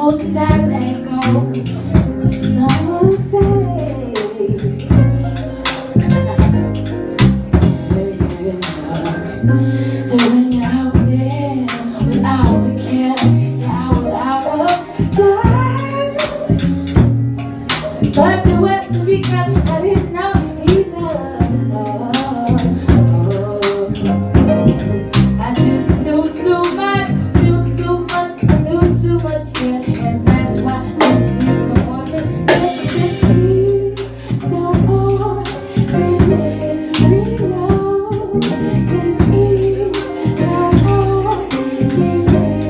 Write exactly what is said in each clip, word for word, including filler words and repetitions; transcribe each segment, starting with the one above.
emotions I let go. Some will say, so when you're out there without a care, yeah, I was out of touch. But to what to be cut, I didn't know either. I just knew too much, knew too much, knew too much, yeah, and that's why this is no more to let me no more than every love. This is no more than every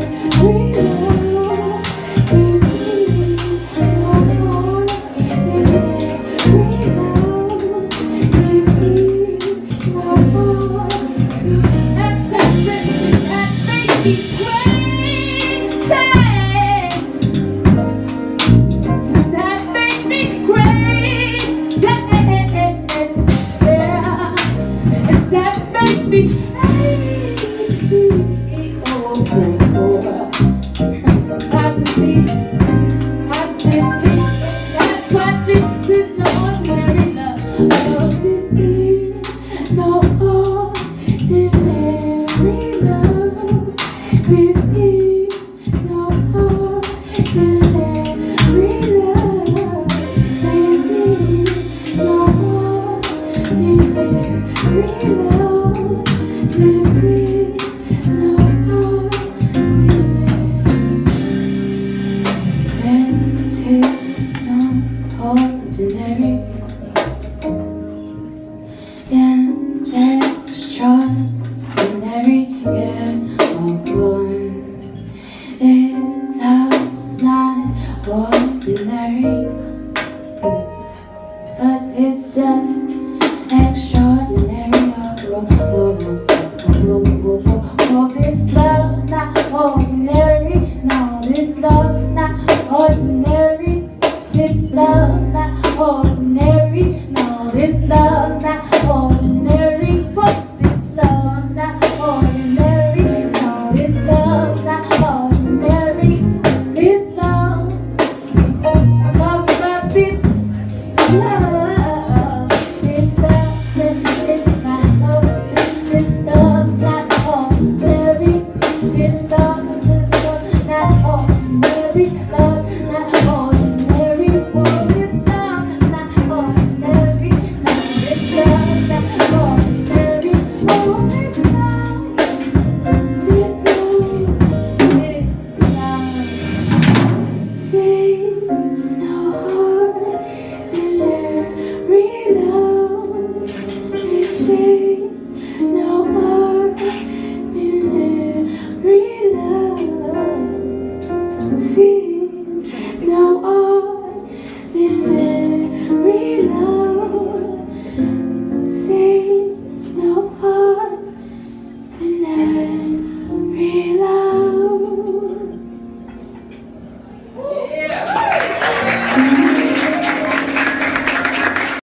love. This is no more than every love. This is no more than that touch that makes me crazy. Does that make me crazy? Yeah. Does that make me crazy? Oh, oh, oh. Possibly, possibly, that's what this is, no ordinary love. Oh, this is no ordinary love. This is no ordinary love. This is no ordinary love. This is no ordinary. This is no ordinary. Yes, extraordinary. Yeah, oh boy. This love's not ordinary, but it's just extraordinary. Oh, oh, oh, oh, oh, oh, oh, oh, this love.